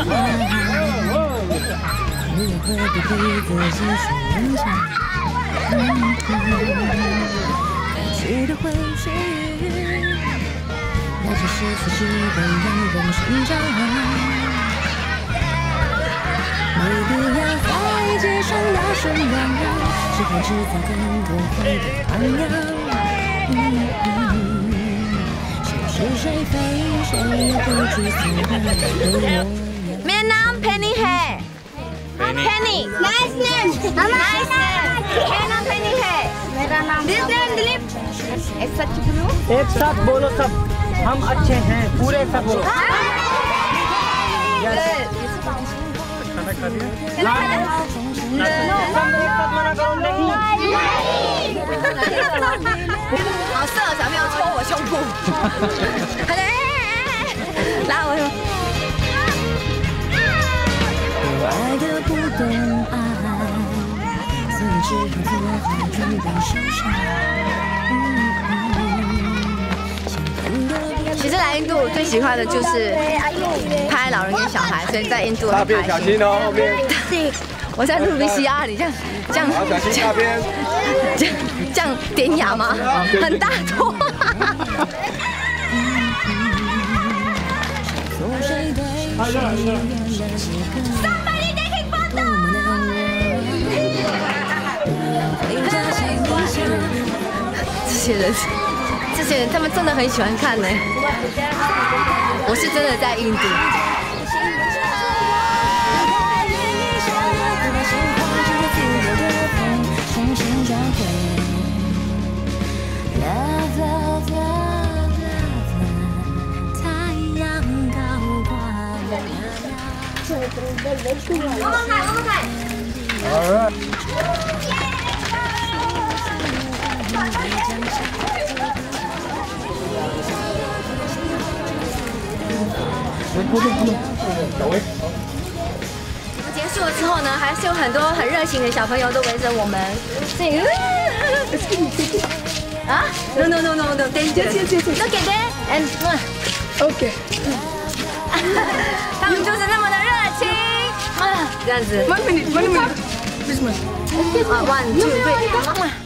你又何必逼自己去勉强？该去的会去，那只是自己的让人生长。没必要在街上大声嚷嚷，只会制造更多回的榜样。谁是谁非，谁也不去思量。 मेरा नाम पेनी है। पेनी। Nice name. Nice name. मेरा नाम पेनी है। मेरा नाम दिलीप। एक साथ बोलो। एक साथ बोलो सब। हम अच्छे हैं पूरे सब बोलो। खाना खा लिया? 好色的小朋友戳我胸部。拉我胸。 爱的不懂爱，所以只好做好准备受伤。 其实来印度最喜欢的就是拍老人跟小孩，所以在印度大便小心哦，后面。 我在录 VCR， 你这样好小心大便。 这样典雅吗？很大坨。Somebody taking photo。这些人他们真的很喜欢看呢。我是真的在印度。结束了之后呢，还是有很多很热情的小朋友都围着我们。啊 ？No， thank you。Look at that and OK。他们就是那么的热情。这样子。1 minute。One, two, three。